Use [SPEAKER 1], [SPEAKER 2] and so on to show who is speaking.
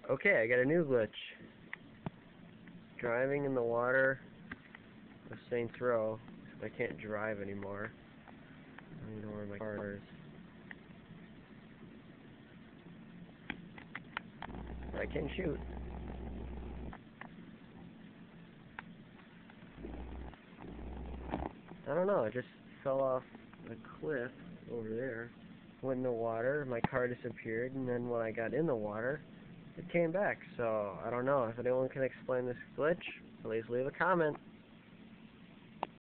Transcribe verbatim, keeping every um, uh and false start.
[SPEAKER 1] Okay, I got a new glitch. Driving in the water with Saints Row. I can't drive anymore. I don't know where my car is. But I can shoot. I don't know, I just fell off a cliff over there. Went in the water, my car disappeared, and then when I got in the water, it came back. So, I don't know. If anyone can explain this glitch, please leave a comment.